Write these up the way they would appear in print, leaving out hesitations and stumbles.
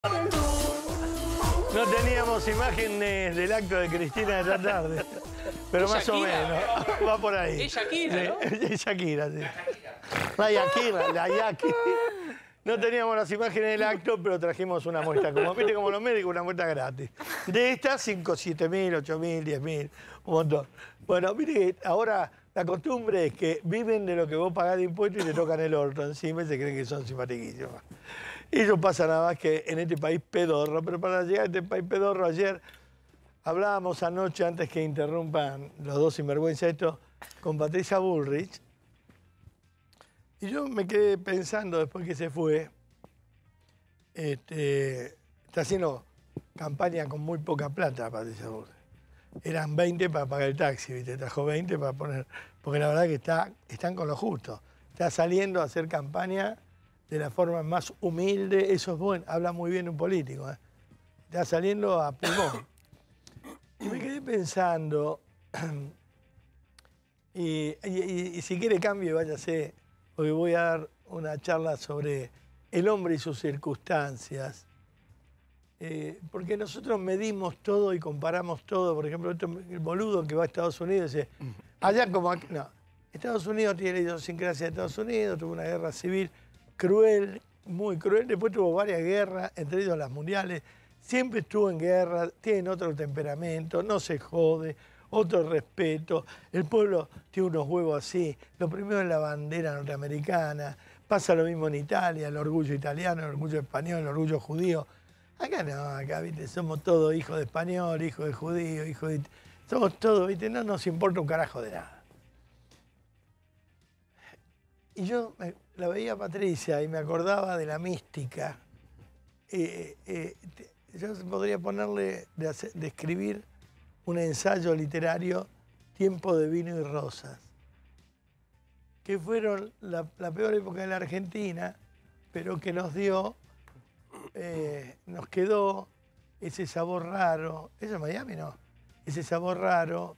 No teníamos imágenes del acto de Cristina de esta tarde, pero más o menos, va por ahí. Es Shakira, ¿no? Es Shakira, sí. La Yaki. No teníamos las imágenes del acto, pero trajimos una muestra, como viste, como los médicos, una muestra gratis. De estas, 5, 7.000, 8.000, 10.000, un montón. Bueno, mire que ahora la costumbre es que viven de lo que vos pagás de impuestos y te tocan el orto encima y se creen que son simpatiquísimos. Y eso pasa nada más que en este país pedorro, pero para llegar a este país pedorro, ayer hablábamos anoche, antes que interrumpan los dos sinvergüenza esto, con Patricia Bullrich. Y yo me quedé pensando después que se fue, está haciendo campaña con muy poca plata, Patricia Bullrich. Eran 20 para pagar el taxi, ¿viste? Trajo 20 para poner, porque la verdad que están con lo justo. Está saliendo a hacer campaña de la forma más humilde, eso es bueno, habla muy bien un político, ¿eh? Está saliendo a pulmón. Y me quedé pensando, y si quiere cambio, váyase, porque voy a dar una charla sobre el hombre y sus circunstancias, porque nosotros medimos todo y comparamos todo. Por ejemplo, el boludo que va a Estados Unidos dice, allá como aquí, no, Estados Unidos tiene la idiosincrasia de Estados Unidos, tuvo una guerra civil cruel, muy cruel, después tuvo varias guerras, entre ellos las mundiales, siempre estuvo en guerra, tienen otro temperamento, no se jode, otro respeto, el pueblo tiene unos huevos así, lo primero es la bandera norteamericana, pasa lo mismo en Italia, el orgullo italiano, el orgullo español, el orgullo judío. Acá no, acá, viste, somos todos hijos de español, hijos de judío, hijos de... Somos todos, viste, no nos importa un carajo de nada. Y yo la veía a Patricia y me acordaba de la mística. Yo podría ponerle de escribir un ensayo literario, Tiempo de vino y rosas, que fueron la peor época de la Argentina, pero que nos dio, nos quedó ese sabor raro, ¿eso es Miami? No, ese sabor raro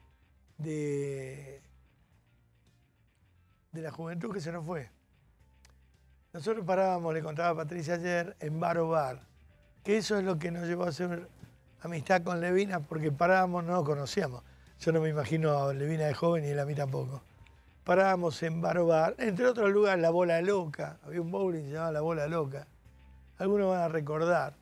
de la juventud que se nos fue. Nosotros parábamos, le contaba a Patricia ayer, en Bar o Bar, que eso es lo que nos llevó a hacer amistad con Levina, porque parábamos, no nos conocíamos. Yo no me imagino a Levina de joven y él a mí tampoco. Parábamos en Bar o Bar, entre otros lugares, La Bola Loca, había un bowling que se llamaba La Bola Loca. Algunos van a recordar.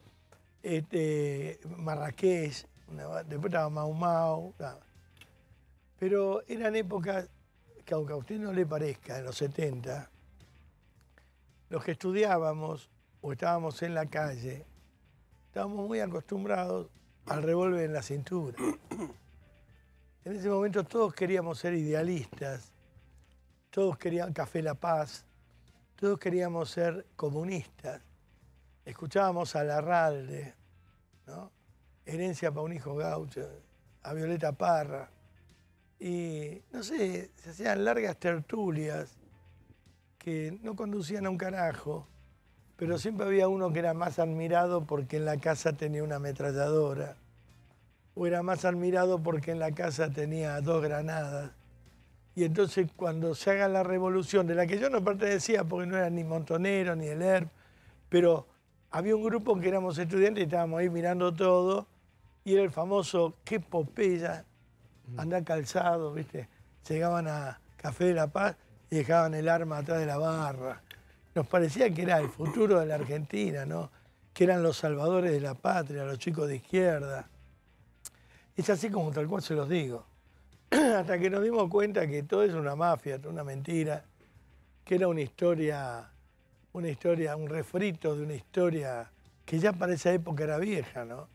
Marrakech, después estaba Mau Mau. Pero eran épocas que, aunque a usted no le parezca, en los 70, los que estudiábamos o estábamos en la calle, estábamos muy acostumbrados al revólver en la cintura. En ese momento todos queríamos ser idealistas, todos querían Café La Paz, todos queríamos ser comunistas. Escuchábamos a Larralde, ¿no? Herencia para un hijo gaucho, a Violeta Parra. Y, no sé, se hacían largas tertulias que no conducían a un carajo, pero siempre había uno que era más admirado porque en la casa tenía una ametralladora, o era más admirado porque en la casa tenía 2 granadas. Y entonces cuando se haga la revolución, de la que yo no pertenecía porque no era ni Montonero ni el ERP, pero había un grupo que éramos estudiantes y estábamos ahí mirando todo, y era el famoso qué Popeya, andar calzado, ¿viste? Llegaban a Café de la Paz y dejaban el arma atrás de la barra. Nos parecía que era el futuro de la Argentina, ¿no? Que eran los salvadores de la patria, los chicos de izquierda. Es así como tal cual se los digo. Hasta que nos dimos cuenta que todo es una mafia, una mentira, que era una historia, un refrito de una historia que ya para esa época era vieja, ¿no?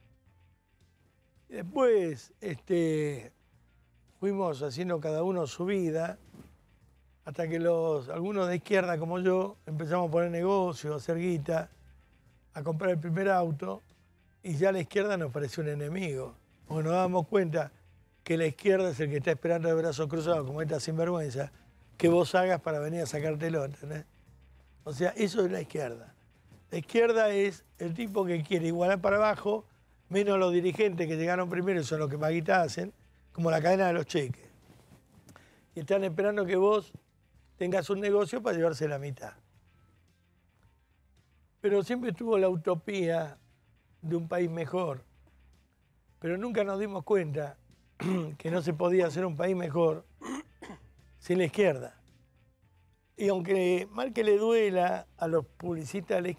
Y después fuimos haciendo cada uno su vida, hasta que algunos de izquierda como yo empezamos a poner negocio, a hacer guita, a comprar el primer auto, y ya la izquierda nos pareció un enemigo, porque nos dábamos cuenta que la izquierda es el que está esperando de brazos cruzados, como esta sinvergüenza, que vos hagas para venir a sacártelo, ¿entendés? O sea, eso es la izquierda. La izquierda es el tipo que quiere igualar para abajo, menos los dirigentes que llegaron primero y son los que más guita hacen, como la cadena de los cheques. Y están esperando que vos tengas un negocio para llevarse la mitad. pero siempre tuvo la utopía de un país mejor. Pero nunca nos dimos cuenta que no se podía hacer un país mejor sin la izquierda. Y aunque mal que le duela a los publicistas de la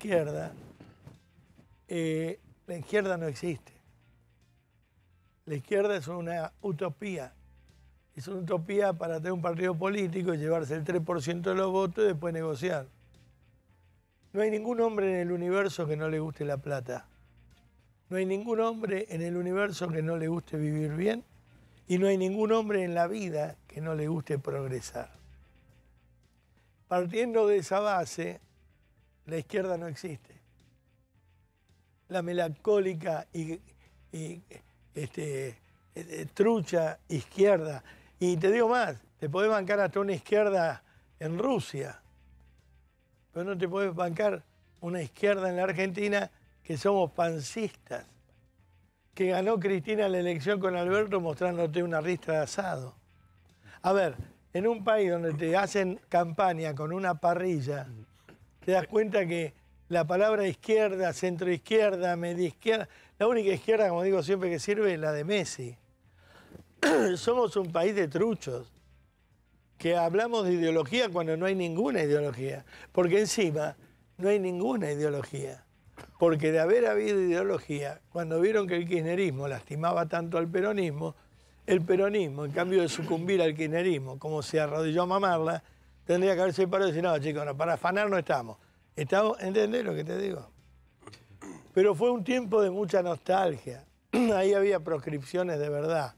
izquierda no existe. La izquierda es una utopía. Es una utopía para tener un partido político y llevarse el 3% de los votos y después negociar. No hay ningún hombre en el universo que no le guste la plata. No hay ningún hombre en el universo que no le guste vivir bien. Y no hay ningún hombre en la vida que no le guste progresar. Partiendo de esa base, la izquierda no existe. La melancólica y trucha izquierda. Y te digo más, te podés bancar hasta una izquierda en Rusia, pero no te podés bancar una izquierda en la Argentina, que somos pancistas, que ganó Cristina la elección con Alberto mostrándote una ristra de asado. A ver, en un país donde te hacen campaña con una parrilla, te das cuenta que la palabra izquierda, centroizquierda, media izquierda, la única izquierda, como digo siempre, que sirve es la de Messi. Somos un país de truchos, que hablamos de ideología cuando no hay ninguna ideología. Porque encima no hay ninguna ideología. Porque de haber habido ideología, cuando vieron que el kirchnerismo lastimaba tanto al peronismo, el peronismo, en cambio de sucumbir al kirchnerismo, como se arrodilló a mamarla, tendría que haberse parado y decir, no, chicos, no, para afanar no estamos. ¿Entendés lo que te digo? Pero fue un tiempo de mucha nostalgia. Ahí había proscripciones de verdad.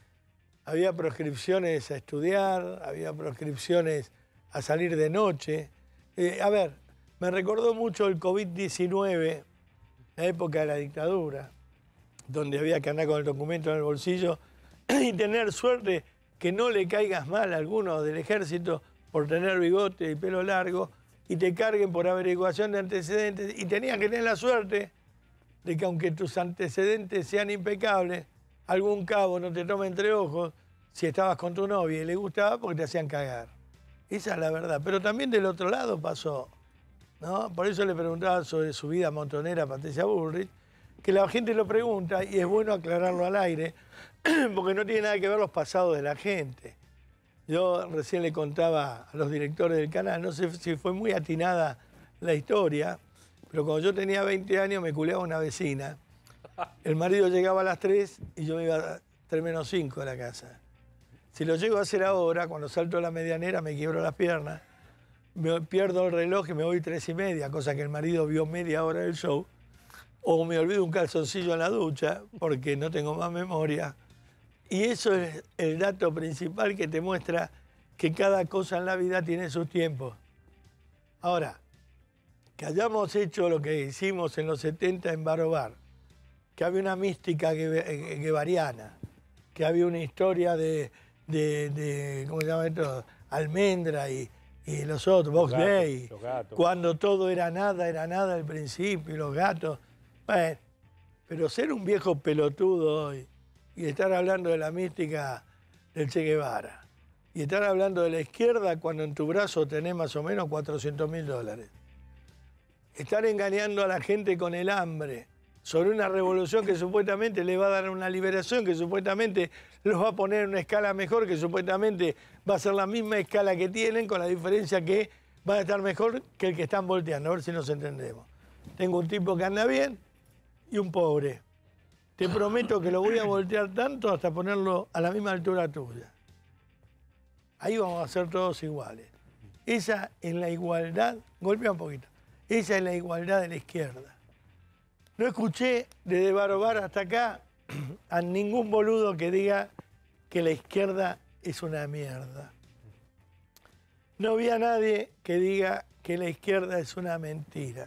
Había proscripciones a estudiar, había proscripciones a salir de noche. A ver, me recordó mucho el COVID-19, la época de la dictadura, donde había que andar con el documento en el bolsillo y tener suerte que no le caigas mal a alguno del ejército por tener bigote y pelo largo y te carguen por averiguación de antecedentes. Y tenías que tener la suerte de que aunque tus antecedentes sean impecables, algún cabo no te tome entre ojos si estabas con tu novia y le gustaba porque te hacían cagar. Esa es la verdad. Pero también del otro lado pasó, ¿no? Por eso le preguntaba sobre su vida montonera a Patricia Bullrich, que la gente lo pregunta y es bueno aclararlo al aire, porque no tiene nada que ver los pasados de la gente. Yo recién le contaba a los directores del canal, no sé si fue muy atinada la historia, pero cuando yo tenía 20 años me culeaba una vecina. El marido llegaba a las 3 y yo me iba a 3 menos 5 de la casa. Si lo llego a hacer ahora, cuando salto a la medianera me quiebro las piernas, me pierdo el reloj y me voy 3:30, cosa que el marido vio media hora del show, o me olvido un calzoncillo en la ducha porque no tengo más memoria. Y eso es el dato principal que te muestra que cada cosa en la vida tiene sus tiempos. Ahora, que hayamos hecho lo que hicimos en los 70 en Bar o Bar, que había una mística guevariana, que había una historia de ¿cómo se llama esto? Almendra y los otros, Box Day, cuando todo era nada al principio, y los gatos. Bueno, pero ser un viejo pelotudo hoy y estar hablando de la mística del Che Guevara y estar hablando de la izquierda cuando en tu brazo tenés más o menos $400.000. Estar engañando a la gente con el hambre sobre una revolución que supuestamente le va a dar una liberación, que supuestamente los va a poner en una escala mejor, que supuestamente va a ser la misma escala que tienen, con la diferencia que van a estar mejor que el que están volteando, a ver si nos entendemos. Tengo un tipo que anda bien y un pobre. Te prometo que lo voy a voltear tanto hasta ponerlo a la misma altura tuya. Ahí vamos a ser todos iguales. Esa es la igualdad, golpea un poquito, esa es la igualdad de la izquierda. No escuché desde Bar o Bar hasta acá a ningún boludo que diga que la izquierda es una mierda. No vi a nadie que diga que la izquierda es una mentira.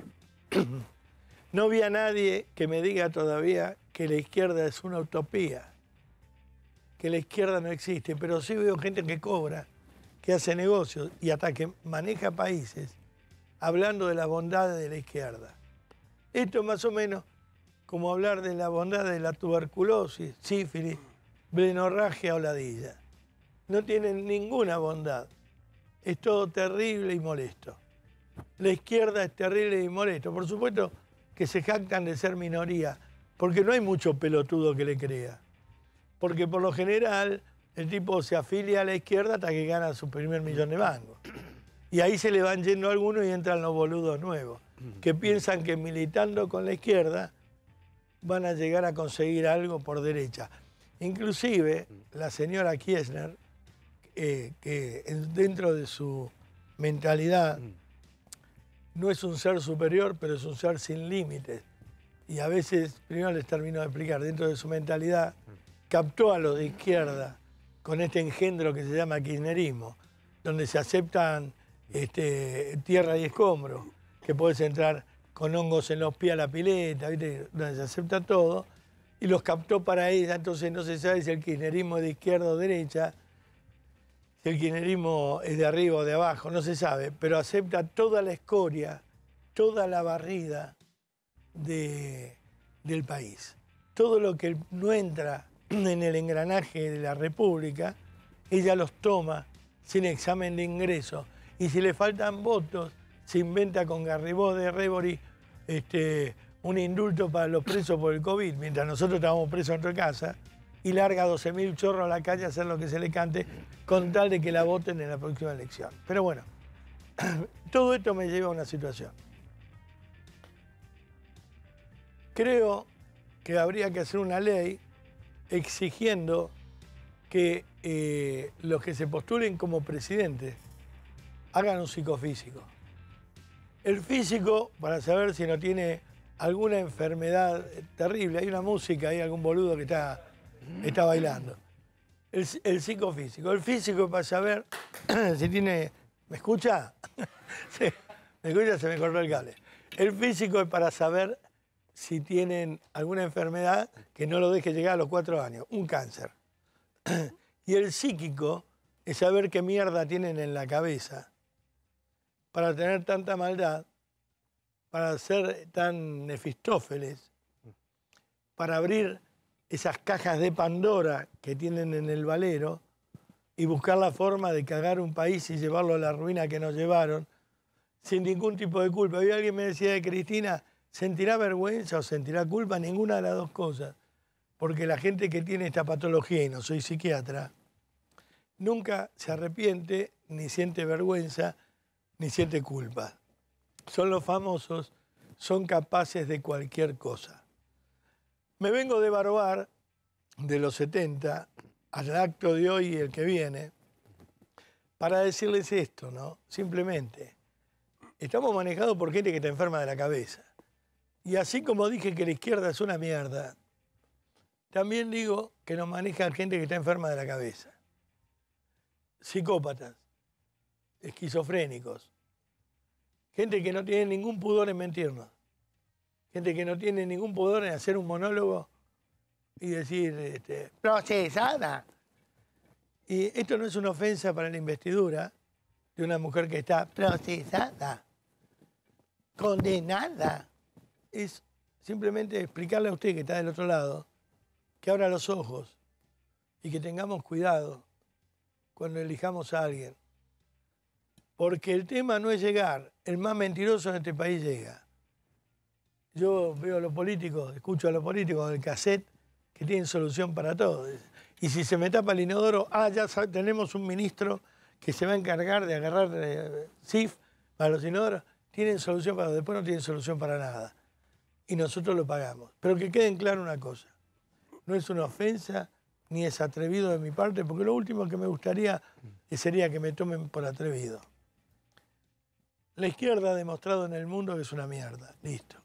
No vi a nadie que me diga todavía que la izquierda es una utopía, que la izquierda no existe, pero sí veo gente que cobra, que hace negocios y hasta que maneja países hablando de las bondades de la izquierda. Esto es más o menos como hablar de la bondad de la tuberculosis, sífilis, blenorragia o ladilla. No tienen ninguna bondad. Es todo terrible y molesto. la izquierda es terrible y molesto. Por supuesto que se jactan de ser minoría, porque no hay mucho pelotudo que le crea. Porque por lo general el tipo se afilia a la izquierda hasta que gana su primer millón de mangos. Y ahí se le van yendo algunos y entran los boludos nuevos, que piensan que militando con la izquierda van a llegar a conseguir algo por derecha. Inclusive la señora Kirchner, que dentro de su mentalidad no es un ser superior, pero es un ser sin límites. Y a veces, primero les termino de explicar, dentro de su mentalidad, captó a los de izquierda con este engendro que se llama kirchnerismo, donde se aceptan tierra y escombros, que puedes entrar con hongos en los pies a la pileta, ¿viste? Donde se acepta todo, y los captó para ella, entonces no se sabe si el kirchnerismo es de izquierda o derecha, si el kirchnerismo es de arriba o de abajo, no se sabe, pero acepta toda la escoria, toda la barrida del país. Todo lo que no entra en el engranaje de la República, ella los toma sin examen de ingreso. Y si le faltan votos, se inventa con Garribó de Rebori un indulto para los presos por el COVID, mientras nosotros estábamos presos en nuestra casa, y larga 12.000 chorros a la calle a hacer lo que se le cante, con tal de que la voten en la próxima elección. Pero bueno, todo esto me lleva a una situación. Creo que habría que hacer una ley exigiendo que los que se postulen como presidentes hagan un psicofísico. El físico, para saber si no tiene alguna enfermedad terrible. Hay una música, hay algún boludo que está bailando. El psicofísico. El físico para saber si tiene... ¿Me escucha? Sí, ¿me escucha? Se me cortó el cable. El físico es para saber si tienen alguna enfermedad que no lo deje llegar a los 4 años, un cáncer. Y el psíquico es saber qué mierda tienen en la cabeza para tener tanta maldad, para ser tan Mefistófeles, para abrir esas cajas de Pandora que tienen en el valero y buscar la forma de cagar un país y llevarlo a la ruina que nos llevaron sin ningún tipo de culpa. Había alguien me decía de Cristina, ¿sentirá vergüenza o sentirá culpa? Ninguna de las dos cosas. Porque la gente que tiene esta patología, y no soy psiquiatra, nunca se arrepiente, ni siente vergüenza, ni siente culpa. Son los famosos, son capaces de cualquier cosa. Me vengo de Barobar, de los 70, al acto de hoy y el que viene, para decirles esto, ¿no? Simplemente, estamos manejados por gente que está enferma de la cabeza. Y así como dije que la izquierda es una mierda, también digo que nos maneja gente que está enferma de la cabeza. Psicópatas, esquizofrénicos, gente que no tiene ningún pudor en mentirnos, gente que no tiene ningún pudor en hacer un monólogo y decir, procesada. Y esto no es una ofensa para la investidura de una mujer que está procesada, condenada. Es simplemente explicarle a usted que está del otro lado, que abra los ojos y que tengamos cuidado cuando elijamos a alguien. Porque el tema no es llegar, el más mentiroso en este país llega. Yo veo a los políticos, escucho a los políticos del cassette que tienen solución para todo. Y si se me tapa el inodoro, ya tenemos un ministro que se va a encargar de agarrar SIF para los inodoros. Tienen solución para, después no tienen solución para nada. Y nosotros lo pagamos. Pero que queden claro una cosa. No es una ofensa, ni es atrevido de mi parte, porque lo último que me gustaría sería que me tomen por atrevido. La izquierda ha demostrado en el mundo que es una mierda. Listo.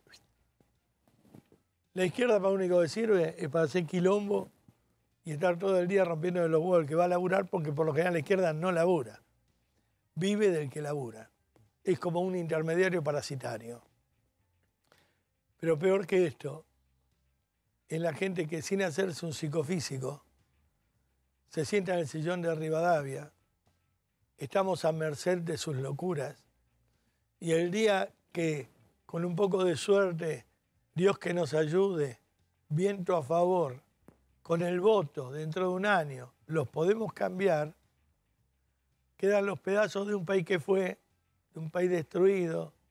La izquierda para lo único que sirve es para hacer quilombo y estar todo el día rompiendo los huevos el que va a laburar, porque por lo general la izquierda no labura. Vive del que labura. Es como un intermediario parasitario. Pero peor que esto, es la gente que sin hacerse un psicofísico se sienta en el sillón de Rivadavia, estamos a merced de sus locuras, y el día que, con un poco de suerte, Dios que nos ayude, viento a favor, con el voto dentro de un año, los podemos cambiar, quedan los pedazos de un país que fue, de un país destruido,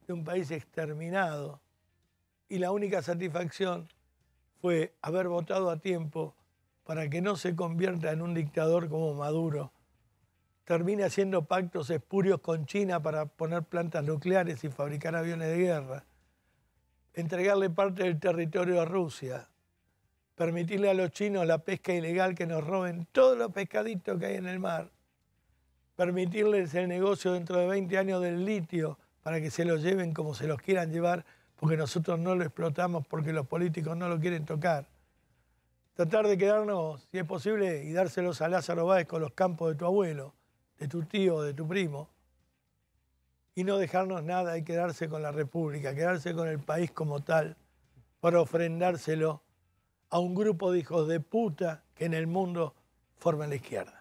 de un país exterminado y la única satisfacción fue haber votado a tiempo para que no se convierta en un dictador como Maduro, termine haciendo pactos espurios con China para poner plantas nucleares y fabricar aviones de guerra, entregarle parte del territorio a Rusia, permitirle a los chinos la pesca ilegal, que nos roben todos los pescaditos que hay en el mar, permitirles el negocio dentro de 20 años del litio para que se lo lleven como se los quieran llevar, porque nosotros no lo explotamos, porque los políticos no lo quieren tocar. Tratar de quedarnos, si es posible, y dárselos a Lázaro Báez con los campos de tu abuelo, de tu tío, de tu primo, y no dejarnos nada y quedarse con la República, quedarse con el país como tal, para ofrendárselo a un grupo de hijos de puta que en el mundo forman la izquierda.